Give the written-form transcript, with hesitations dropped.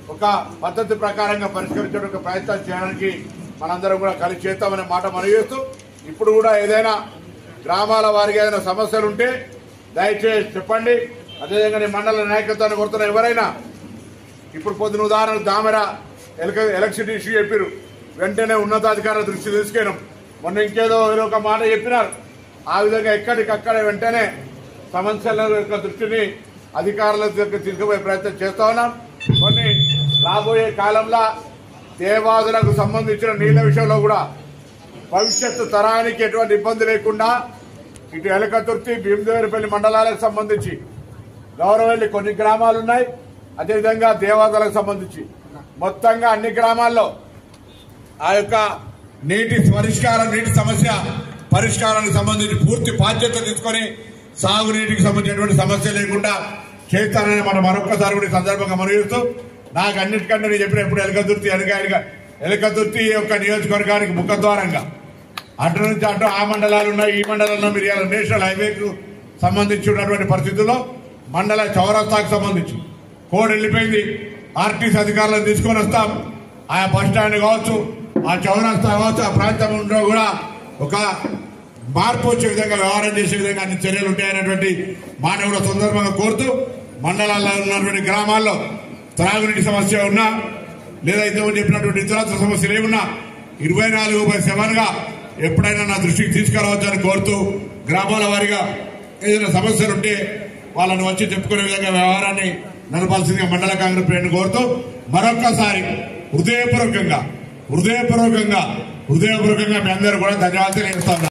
ఒక పద్ధతి ప్రకారంగా పరిష్కరించడానికి ప్రయత్నం చేయడానికి మనందరం కూడా కలిసి చేస్తామనే మాట మనం చేస్తూ ఇప్పుడు కూడా ఏదైనా గ్రామాల వారికి ఏదైనా సమస్యలు ఉంటే దయచేసి చెప్పండి. అదేవిధంగా మండల నాయకత్వాన్ని కోరుతున్న ఎవరైనా ఇప్పుడు పొద్దున ఉదాహరణ దామెర ఎలక్ట్రిసిటీ ఇష్యూ చెప్పారు, వెంటనే ఉన్నతాధికారుల దృష్టి తీసుకెళ్ళాం. మొన్న ఇంకేదో ఒక మాట చెప్పినారు. ఆ విధంగా ఎక్కడికక్కడ వెంటనే సమస్యల యొక్క దృష్టిని అధికారుల దగ్గర తీసుకుపోయే ప్రయత్నం చేస్తా ఉన్నాం. కొన్ని రాబోయే కాలంలో దేవాదులకు సంబంధించిన నీళ్ల విషయంలో కూడా భవిష్యత్తు తరానికి ఎటువంటి ఇబ్బంది లేకుండా ఇటు ఎలకతుర్తి భీమదేవరపల్లి మండలాలకు సంబంధించి గౌరవల్లి కొన్ని గ్రామాలు ఉన్నాయి. అదేవిధంగా దేవాదులకు సంబంధించి మొత్తంగా అన్ని గ్రామాల్లో ఆ యొక్క నీటి సమస్య పరిష్కారానికి సంబంధించి పూర్తి బాధ్యత తీసుకొని సాగునీటికి సంబంధించినటువంటి సమస్య లేకుండా చేస్తానని మనం మరొక్కసారి కూడా సందర్భంగా మనవిస్తూ నాకు అన్నిటికంటే నేను చెప్పిన ఎప్పుడు ఎలకతుర్తి యొక్క నియోజకవర్గానికి ముఖద్వారంగా అటు నుంచి అటు ఆ మండలాలు ఉన్నాయి, ఈ మండలంలో మీరు నేషనల్ హైవేకు సంబంధించి ఉన్నటువంటి పరిస్థితుల్లో మండల చౌరస్తాకు సంబంధించి కోడ్ వెళ్ళిపోయింది. ఆర్టీసీ అధికారులను తీసుకొని వస్తాం. ఆ బస్ స్టాండ్ కావచ్చు, ఆ చౌరస్తా కావచ్చు, ఆ ప్రాంతంలో కూడా ఒక మార్పు వచ్చే విధంగా వ్యవహారం చేసే విధంగా అన్ని చర్యలు ఉంటాయనేటువంటి మాట కూడా సందర్భంగా కోరుతూ మండలాల్లో ఉన్నటువంటి గ్రామాల్లో త్రాగునీటి సమస్య ఉన్నా లేదా ఇంతకుముందు చెప్పినటువంటి ఇతరత్వ సమస్యలు ఏమున్నా 24/7గా ఎప్పుడైనా నా దృష్టికి తీసుకురావచ్చని కోరుతూ గ్రామాల వారిగా ఏదైనా సమస్యలు ఉంటే వాళ్ళని వచ్చి చెప్పుకునే విధంగా వ్యవహారాన్ని నడపాల్సిందిగా మండల కాంగ్రెస్ ప్రేరణ కోరుతూ మరొక్కసారి హృదయపూర్వకంగా మీ అందరూ కూడా ధన్యవాదాలు తెలుస్తాను.